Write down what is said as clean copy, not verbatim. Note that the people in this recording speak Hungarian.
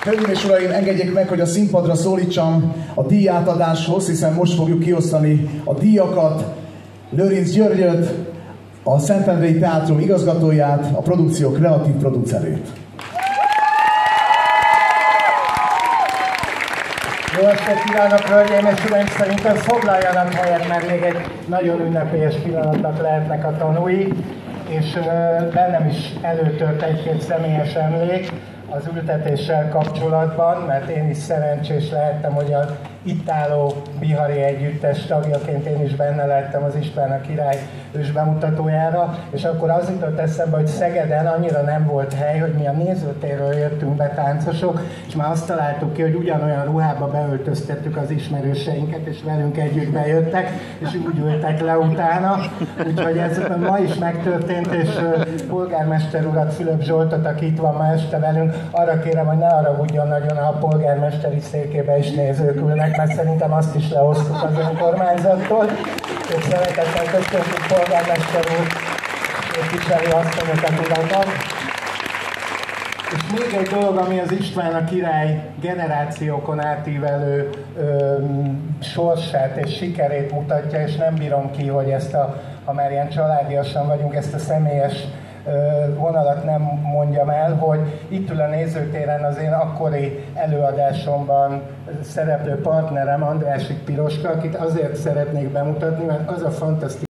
Hölgyeim és uraim, engedjék meg, hogy a színpadra szólítsam a díjátadáshoz, hiszen most fogjuk kiosztani a díjakat. Lőrinc Györgyöt, a Szentendrei Teátrum igazgatóját, a produkció kreatív producerét. Jó estét kívánok, hölgyeim és uraim! Szerintem foglaljanak helyet, mert még egy nagyon ünnepélyes pillanatnak lehetnek a tanúi, és bennem is előtört egy-két személyes emlék az ültetéssel kapcsolatban, mert én is szerencsés lehettem, hogy az itt álló Bihari Együttes tagjaként én is benne lettem az István a Király ős bemutatójára, és akkor az jutott eszembe, hogy Szegeden annyira nem volt hely, hogy mi a nézőtérről jöttünk be táncosok, és már azt találtuk ki, hogy ugyanolyan ruhába beöltöztettük az ismerőseinket, és velünk együtt bejöttek, és úgy ültek le utána. Úgyhogy ez ma is megtörtént, és polgármester urat, Fülöp Zsoltot, aki itt van ma este velünk, arra kérem, hogy ne haragudjon nagyon, ha a polgármesteri székébe is nézők ülnek, mert szerintem azt is lehoztuk az önkormányzattól. És szeretettel köszönjük polgármester úr, képviselő asszonyokat, urakat. És még egy dolog, ami az István a Király generációkon átívelő sorsát és sikerét mutatja, és nem bírom ki, hogy ezt ha már ilyen családiasan vagyunk, ezt a személyes vonalat nem mondjam el, hogy itt ül a nézőtéren az én akkori előadásomban szereplő partnerem, Andrásik Piroska, akit azért szeretnék bemutatni, mert az a fantasztikus